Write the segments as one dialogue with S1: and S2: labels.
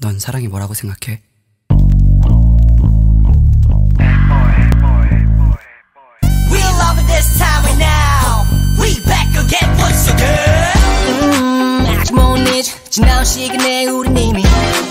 S1: 넌 사랑이 뭐라고 생각해?
S2: We love it this time right now. We back again once again. 아직 못 잊어 지나온 시간에 우린 이미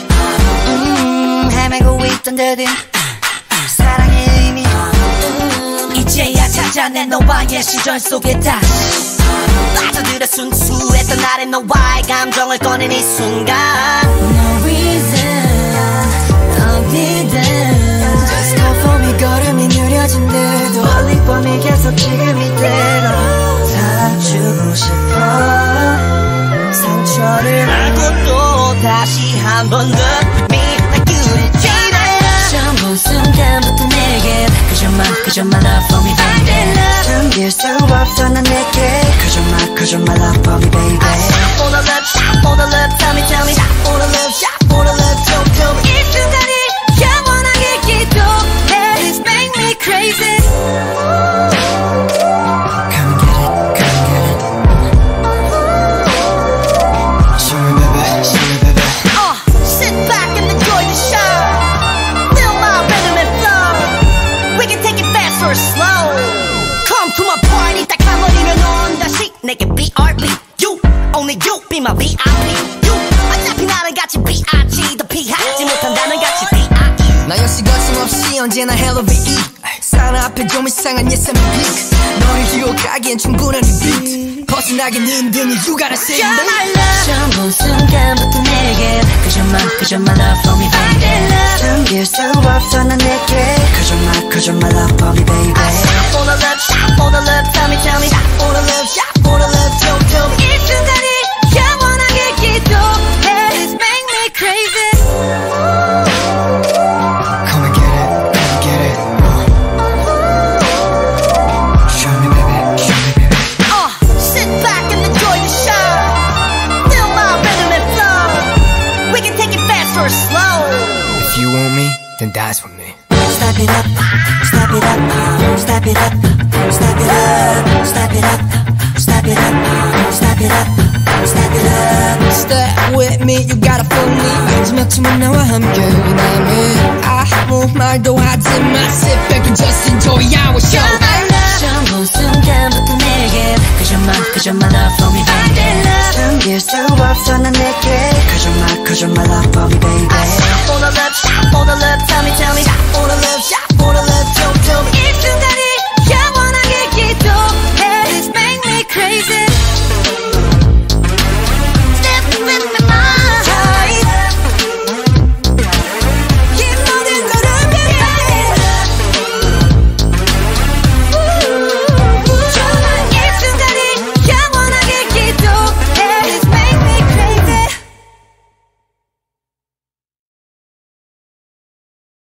S2: 헤매고 있던 데든 사랑의 의미 이제야 찾아낸 너와의 시절 속에 다시 빠져들어 순수했던 나의 너와의 감정을 꺼낸 이 순간 No reason 어디든 Just go for me 걸음이 느려진대도 멀리 뻔히 계속 지금 이대로 다 주고 싶어 상처를 알고 또 다시 한 번 더 날 그리지나 처음 본 순간부터 내게 그저 my love for me baby 숨길 수 없어 난 내게 그저 my love for me baby Shot for the love, tell me Shot for the love, tell me 이 순간이 영원하게 기도해 This make me crazy Come get it Show me baby Sit back and enjoy the show Feel my rhythm and flow We can take it fast or slow Come to my party 딱 한 번이면 넌 다시 내게 BRB You, only you be my VIP You, 어차피 나는 같이 B.I.G 더 피하지 못한다는 같이 B.I.E 나 역시 거침없이 언제나 Hello V.E 사랑 앞에 좀 이상한 예상의 빅 너를 유혹하기엔 충분한 이 beat 벗어나긴 힘든 이유 gotta say it 처음 본 순간부터 내게 그저 my love for me baby 숨길 수 없어 난 내게 그저 my love for me baby Shot for the love, tell me Shot for the love, tell me 이 순간이 영원하게 기도해 This make me crazy Come and get it Show me baby Sit back and enjoy the show Feel my rhythm and flow We can take it fast or slow
S3: If you want me, then dance with me
S2: Step it up, step it up, step it up, step it up, step it up, step it up, step it up, step it up. Step with me, you gotta feel me. 마지막쯤은 나와 함께 남은 아무 말도 하지 마. Sit back and just enjoy our show. 처음 본 순간부터 내게 그저 my love for me baby. 숨길 수 없어 난 내게 그저 my love for me baby. Shot for the love, tell me Shot for the love,